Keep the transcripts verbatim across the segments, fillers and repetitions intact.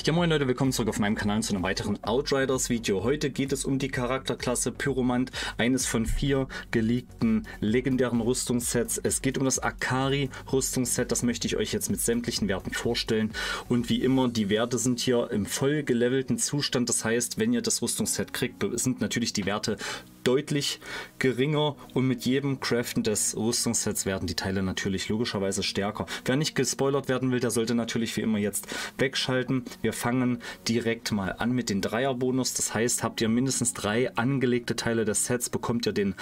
Ja moin Leute, willkommen zurück auf meinem Kanal zu einem weiteren Outriders Video. Heute geht es um die Charakterklasse Pyromant, eines von vier geleakten legendären Rüstungssets. Es geht um das Akari Rüstungsset, das möchte ich euch jetzt mit sämtlichen Werten vorstellen. Und wie immer, die Werte sind hier im voll gelevelten Zustand. Das heißt, wenn ihr das Rüstungsset kriegt, sind natürlich die Werte deutlich geringer und mit jedem Craften des Rüstungssets werden die Teile natürlich logischerweise stärker. Wer nicht gespoilert werden will, der sollte natürlich wie immer jetzt wegschalten. Wir fangen direkt mal an mit den Dreierbonus. Das heißt, habt ihr mindestens drei angelegte Teile des Sets, bekommt ihr den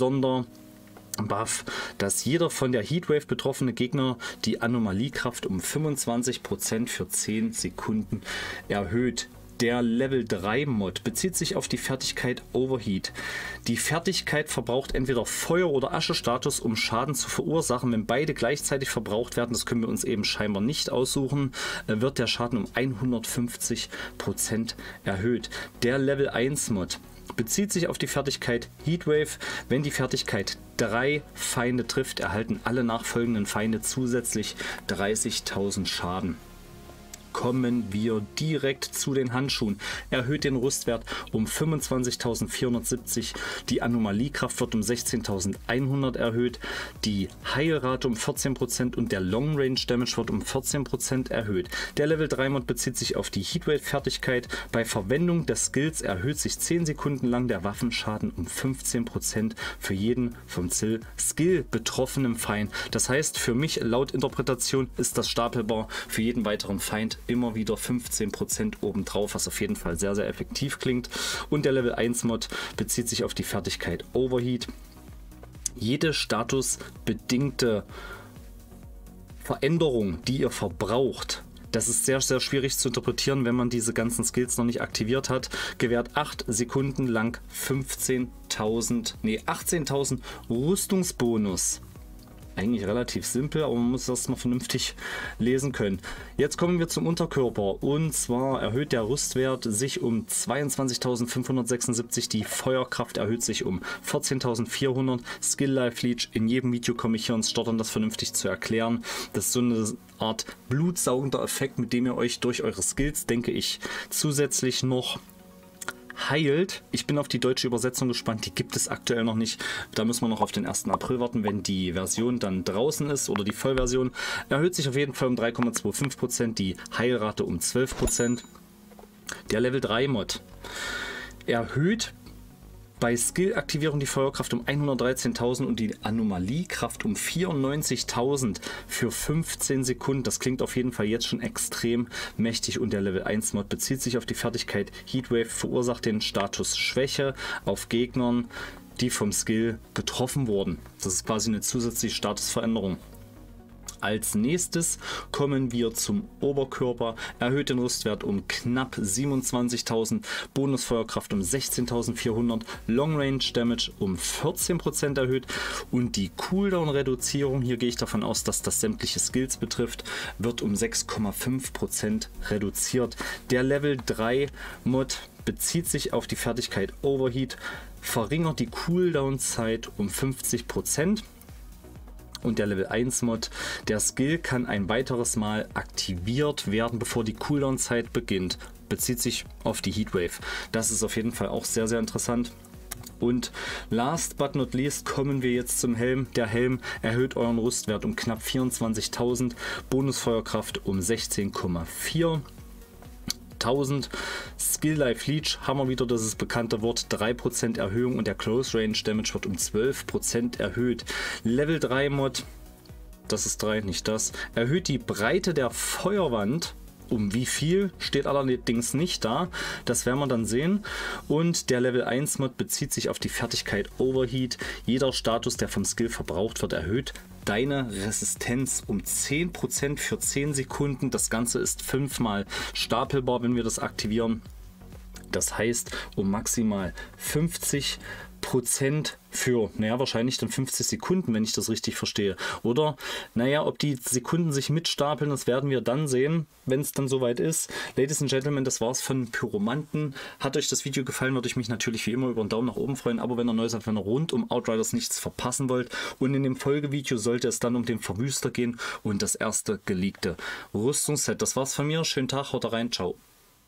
Sonderbuff, dass jeder von der Heatwave betroffene Gegner die Anomaliekraft um fünfundzwanzig Prozent für zehn Sekunden erhöht. Der Level drei Mod bezieht sich auf die Fertigkeit Overheat. Die Fertigkeit verbraucht entweder Feuer- oder Asche-Status, um Schaden zu verursachen. Wenn beide gleichzeitig verbraucht werden, das können wir uns eben scheinbar nicht aussuchen, wird der Schaden um hundertfünfzig Prozent erhöht. Der Level eins Mod bezieht sich auf die Fertigkeit Heatwave. Wenn die Fertigkeit drei Feinde trifft, erhalten alle nachfolgenden Feinde zusätzlich dreißigtausend Schaden. Kommen wir direkt zu den Handschuhen. Erhöht den Rüstwert um fünfundzwanzigtausendvierhundertsiebzig, die Anomaliekraft wird um sechzehntausendeinhundert erhöht, die Heilrate um vierzehn Prozent und der Long Range Damage wird um vierzehn Prozent erhöht. Der Level drei Mod bezieht sich auf die Heatwave Fertigkeit. Bei Verwendung des Skills erhöht sich zehn Sekunden lang der Waffenschaden um fünfzehn Prozent für jeden vom Skill betroffenen Feind. Das heißt, für mich laut Interpretation ist das stapelbar für jeden weiteren Feind immer wieder fünfzehn Prozent obendrauf, was auf jeden Fall sehr, sehr effektiv klingt. Und der Level eins Mod bezieht sich auf die Fertigkeit Overheat. Jede statusbedingte Veränderung, die ihr verbraucht, das ist sehr, sehr schwierig zu interpretieren, wenn man diese ganzen Skills noch nicht aktiviert hat, gewährt acht Sekunden lang fünfzehntausend, nee, achtzehntausend Rüstungsbonus. Eigentlich relativ simpel, aber man muss das mal vernünftig lesen können. Jetzt kommen wir zum Unterkörper, und zwar erhöht der Rüstwert sich um zweiundzwanzigtausendfünfhundertsechsundsiebzig, die Feuerkraft erhöht sich um vierzehntausendvierhundert, Skill Life Leech. In jedem Video komme ich hier ins Stottern, das vernünftig zu erklären. Das ist so eine Art blutsaugender Effekt, mit dem ihr euch durch eure Skills, denke ich, zusätzlich noch heilt. Ich bin auf die deutsche Übersetzung gespannt, die gibt es aktuell noch nicht. Da müssen wir noch auf den ersten April warten, wenn die Version dann draußen ist, oder die Vollversion. Erhöht sich auf jeden Fall um drei Komma fünfundzwanzig Prozent, die Heilrate um zwölf Prozent. Der Level drei Mod erhöht bei Skill-Aktivierung die Feuerkraft um hundertdreizehntausend und die Anomaliekraft um vierundneunzigtausend für fünfzehn Sekunden. Das klingt auf jeden Fall jetzt schon extrem mächtig. Und der Level eins Mod bezieht sich auf die Fertigkeit Heatwave, verursacht den Status Schwäche auf Gegnern, die vom Skill getroffen wurden. Das ist quasi eine zusätzliche Statusveränderung. Als nächstes kommen wir zum Oberkörper. Erhöht den Rüstwert um knapp siebenundzwanzigtausend, Bonusfeuerkraft um sechzehntausendvierhundert, Long Range Damage um vierzehn Prozent erhöht und die Cooldown-Reduzierung, hier gehe ich davon aus, dass das sämtliche Skills betrifft, wird um sechs Komma fünf Prozent reduziert. Der Level drei Mod bezieht sich auf die Fertigkeit Overheat, verringert die Cooldown-Zeit um fünfzig Prozent. Und der Level eins Mod, der Skill kann ein weiteres Mal aktiviert werden, bevor die Cooldown-Zeit beginnt. Bezieht sich auf die Heatwave. Das ist auf jeden Fall auch sehr, sehr interessant. Und last but not least kommen wir jetzt zum Helm. Der Helm erhöht euren Rüstwert um knapp vierundzwanzigtausend, Bonusfeuerkraft um sechzehn Komma vier. tausend. Skill Life Leech haben wir wieder das bekannte Wort, drei Prozent Erhöhung, und der Close Range Damage wird um zwölf Prozent erhöht. Level drei Mod, das ist drei, nicht das, erhöht die Breite der Feuerwand. Um wie viel steht allerdings nicht da, das werden wir dann sehen. Und der Level eins Mod bezieht sich auf die Fertigkeit Overheat. Jeder Status, der vom Skill verbraucht wird, erhöht deine Resistenz um zehn Prozent für zehn Sekunden. Das Ganze ist fünfmal stapelbar, wenn wir das aktivieren. Das heißt, um maximal fünfzig Prozent für, naja, wahrscheinlich dann fünfzig Sekunden, wenn ich das richtig verstehe. Oder, naja, ob die Sekunden sich mitstapeln, das werden wir dann sehen, wenn es dann soweit ist. Ladies and Gentlemen, das war's von Pyromanten. Hat euch das Video gefallen, würde ich mich natürlich wie immer über einen Daumen nach oben freuen. Aber wenn ihr neu seid, wenn ihr rund um Outriders nichts verpassen wollt. Und in dem Folgevideo sollte es dann um den Verwüster gehen und das erste geleakte Rüstungsset. Das war's von mir. Schönen Tag, haut rein, ciao.